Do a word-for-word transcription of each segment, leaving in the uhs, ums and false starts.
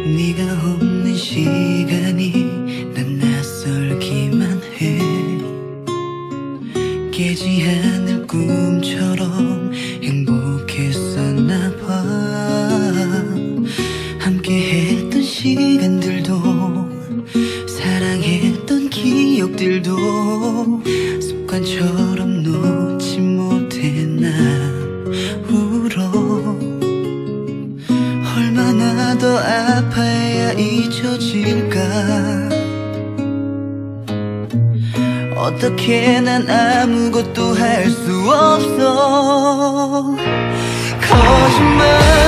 네가 없는 시간이 난 낯설기만 해. 깨지 않을 꿈처럼 행복했었나 봐. 함께했던 시간들도 사랑했던 기억들도 습관처럼 놓지 못해 나 울어. 얼마나 더 아파야 잊혀질까. 어떻게 난 아무것도 할 수 없어. 거짓말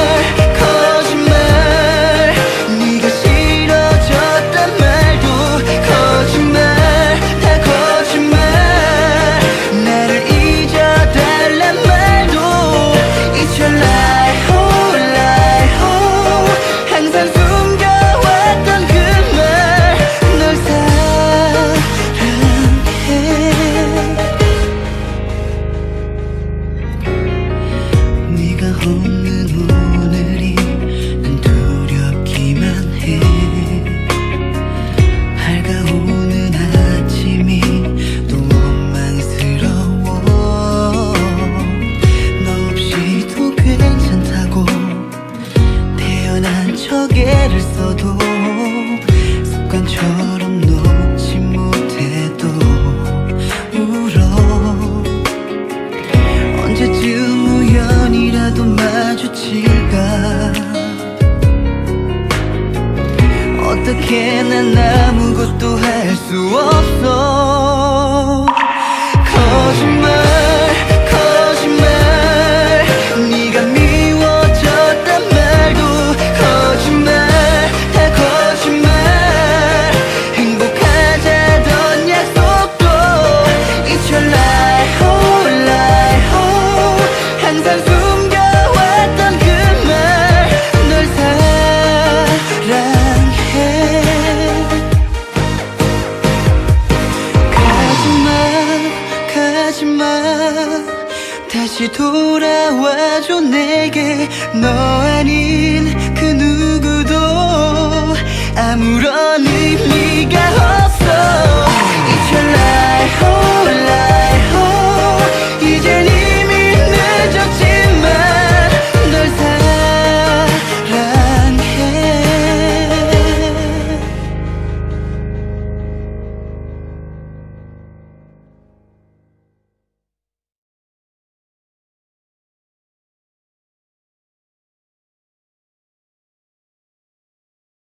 거짓말 네가 싫어졌단 말도 거짓말 다 거짓말. 나를 잊어달란 말도 It's your lie, oh lie, oh. 항상 숨겨왔던 그 말 널 사랑해. 네가 없는 오늘이 난 두렵기만 해. 밝아오는 아침이 또 원망스러워. 너 없이도 괜찮다고 태어난 척 애를 써도 습관처럼 놓지 못해도 울어. 언제쯤 우연이라도 마주칠까. 어떻게 난 아무것도 할 수 없어. 거짓말 거짓말 네가 미워졌단 말도 거짓말 다 거짓말. 행복하자던 약속도 It's your lie, oh lie, oh. 항상 숨겨왔던 그 말 널 사랑해. 가지마 가지마 다시 돌아와줘 내게. 너 아닌 그 누구도 아무런